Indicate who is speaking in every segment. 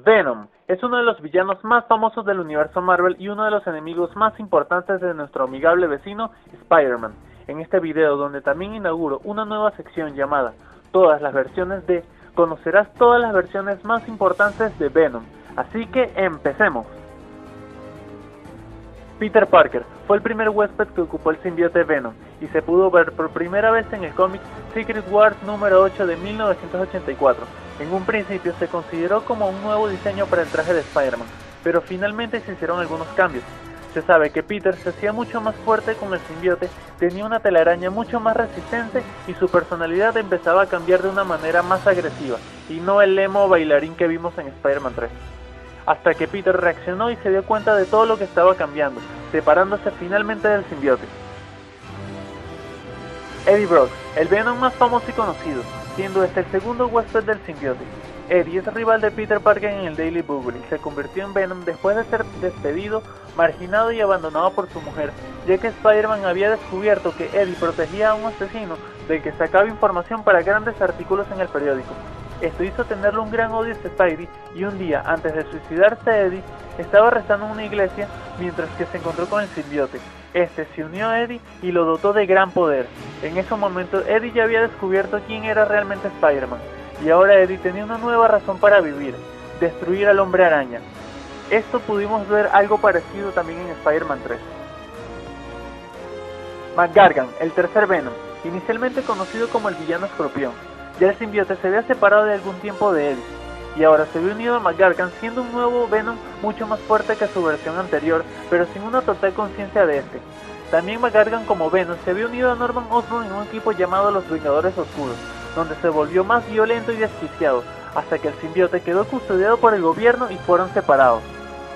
Speaker 1: Venom es uno de los villanos más famosos del universo Marvel y uno de los enemigos más importantes de nuestro amigable vecino Spider-Man. En este video, donde también inauguro una nueva sección llamada Todas las versiones de, conocerás todas las versiones más importantes de Venom. Así que empecemos. Peter Parker fue el primer huésped que ocupó el simbionte Venom y se pudo ver por primera vez en el cómic Secret Wars número 8 de 1984. En un principio se consideró como un nuevo diseño para el traje de Spider-Man, pero finalmente se hicieron algunos cambios. Se sabe que Peter se hacía mucho más fuerte con el simbionte, tenía una telaraña mucho más resistente y su personalidad empezaba a cambiar de una manera más agresiva, y no el emo bailarín que vimos en Spider-Man 3. Hasta que Peter reaccionó y se dio cuenta de todo lo que estaba cambiando, separándose finalmente del simbionte. Eddie Brock, el Venom más famoso y conocido, siendo este el segundo huésped del simbionte. Eddie es rival de Peter Parker en el Daily Bugle y se convirtió en Venom después de ser despedido, marginado y abandonado por su mujer, ya que Spider-Man había descubierto que Eddie protegía a un asesino del que sacaba información para grandes artículos en el periódico. Esto hizo tenerle un gran odio a Spidey y un día, antes de suicidarse Eddie, estaba rezando en una iglesia mientras que se encontró con el simbionte. Este se unió a Eddie y lo dotó de gran poder. En ese momento Eddie ya había descubierto quién era realmente Spider-Man, y ahora Eddie tenía una nueva razón para vivir: destruir al Hombre Araña. Esto pudimos ver algo parecido también en Spider-Man 3. McGargan, el tercer Venom, inicialmente conocido como el villano Escorpión. Ya el simbionte se había separado de algún tiempo de Eddie, y ahora se ve unido a McGargan siendo un nuevo Venom mucho más fuerte que su versión anterior, pero sin una total conciencia de este. También McGargan como Venom se había unido a Norman Osborn en un equipo llamado los Vengadores Oscuros, donde se volvió más violento y desquiciado, hasta que el simbionte quedó custodiado por el gobierno y fueron separados.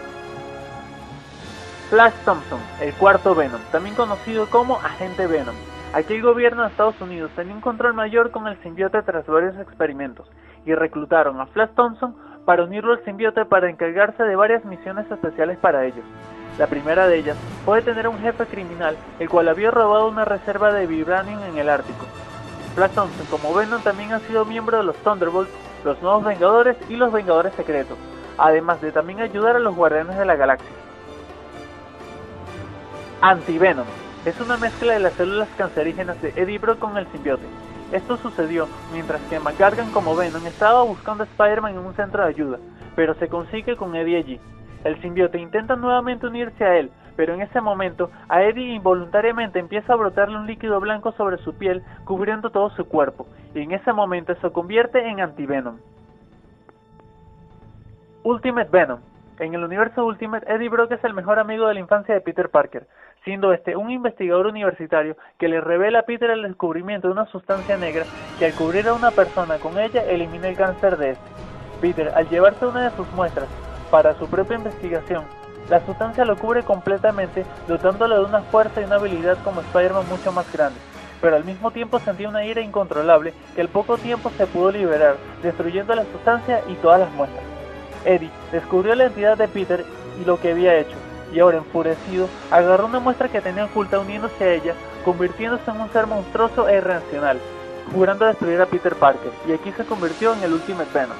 Speaker 1: Flash Thompson, el cuarto Venom, también conocido como Agente Venom. Aquí el gobierno de Estados Unidos tenía un control mayor con el simbionte tras varios experimentos, y reclutaron a Flash Thompson para unirlo al simbionte para encargarse de varias misiones especiales para ellos. La primera de ellas fue detener a un jefe criminal, el cual había robado una reserva de vibranium en el Ártico. Flash Thompson como Venom también ha sido miembro de los Thunderbolts, los Nuevos Vengadores y los Vengadores Secretos, además de también ayudar a los Guardianes de la Galaxia. Anti-Venom es una mezcla de las células cancerígenas de Eddie Brock con el simbionte. Esto sucedió mientras que McGargan como Venom estaba buscando a Spider-Man en un centro de ayuda, pero se consigue con Eddie allí. El simbionte intenta nuevamente unirse a él, pero en ese momento a Eddie involuntariamente empieza a brotarle un líquido blanco sobre su piel, cubriendo todo su cuerpo, y en ese momento se convierte en Anti-Venom. Ultimate Venom. En el universo Ultimate, Eddie Brock es el mejor amigo de la infancia de Peter Parker, siendo este un investigador universitario que le revela a Peter el descubrimiento de una sustancia negra que al cubrir a una persona con ella elimina el cáncer de este. Peter, al llevarse una de sus muestras para su propia investigación, la sustancia lo cubre completamente, dotándolo de una fuerza y una habilidad como Spider-Man mucho más grande, pero al mismo tiempo sentía una ira incontrolable que al poco tiempo se pudo liberar, destruyendo la sustancia y todas las muestras. Eddie descubrió la identidad de Peter y lo que había hecho, y ahora enfurecido, agarró una muestra que tenía oculta uniéndose a ella, convirtiéndose en un ser monstruoso e irracional, jurando destruir a Peter Parker, y aquí se convirtió en el Ultimate Venom.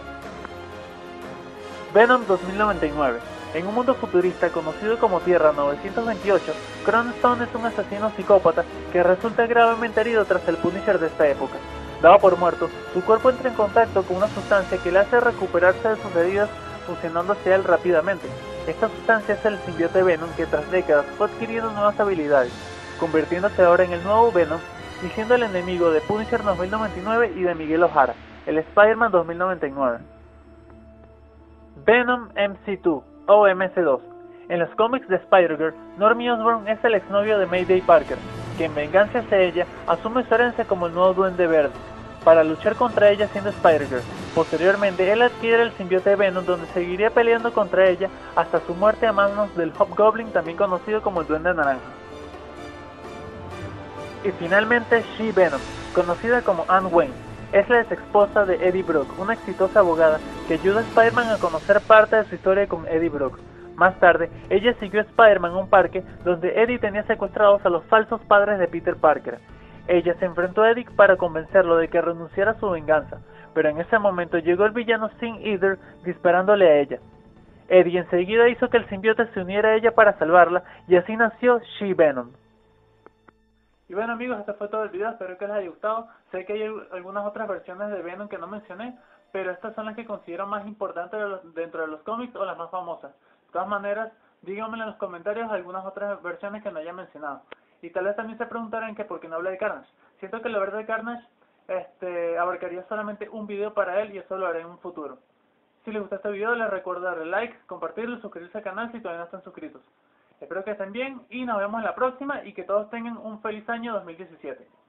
Speaker 1: Venom 2099. En un mundo futurista conocido como Tierra 928, Cronstone es un asesino psicópata que resulta gravemente herido tras el Punisher de esta época. Dado por muerto, su cuerpo entra en contacto con una sustancia que le hace recuperarse de sus heridas, fusionándose a él rápidamente. Esta sustancia es el simbionte Venom que tras décadas fue adquiriendo nuevas habilidades, convirtiéndose ahora en el nuevo Venom y siendo el enemigo de Punisher 2099 y de Miguel O'Hara, el Spider-Man 2099. Venom MC2 o MC2. En los cómics de Spider-Girl, Normie Osborn es el exnovio de Mayday Parker, que en venganza hacia ella asume su herencia como el nuevo Duende Verde, para luchar contra ella siendo Spider-Girl. Posteriormente, él adquiere el simbionte Venom, donde seguiría peleando contra ella hasta su muerte a manos del Hobgoblin, también conocido como el Duende Naranja. Y finalmente, She-Venom, conocida como Anne Wayne, es la ex esposa de Eddie Brock, una exitosa abogada que ayuda a Spider-Man a conocer parte de su historia con Eddie Brock. Más tarde, ella siguió a Spider-Man a un parque donde Eddie tenía secuestrados a los falsos padres de Peter Parker. Ella se enfrentó a Eddie para convencerlo de que renunciara a su venganza, pero en ese momento llegó el villano Sin Eater disparándole a ella. Eddie enseguida hizo que el simbionte se uniera a ella para salvarla, y así nació She-Venom. Y bueno amigos, este fue todo el video, espero que les haya gustado. Sé que hay algunas otras versiones de Venom que no mencioné, pero estas son las que considero más importantes dentro de los cómics o las más famosas. De todas maneras, díganme en los comentarios algunas otras versiones que no haya mencionado. Y tal vez también se preguntarán que por qué no hablé de Carnage. Siento que lo verdad de Carnage abarcaría solamente un video para él y eso lo haré en un futuro. Si les gustó este video les recuerdo darle like, compartirlo y suscribirse al canal si todavía no están suscritos. Espero que estén bien y nos vemos en la próxima y que todos tengan un feliz año 2017.